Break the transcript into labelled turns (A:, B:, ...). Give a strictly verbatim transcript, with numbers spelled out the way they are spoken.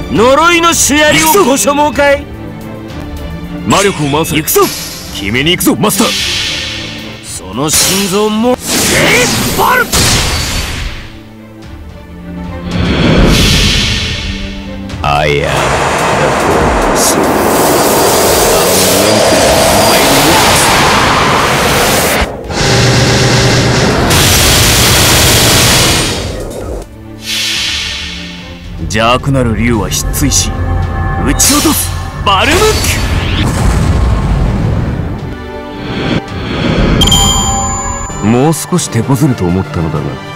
A: 呪いのシュヤリをご所望かい。
B: 魔力を回せ。行くぞ。決めに行くぞマスター。
A: その心臓もえっバル。
B: I am the force. Unlimited my wrath. 邪悪なる竜は失墜し撃ち落とす。バルムック。もう少し手こずると思ったのだが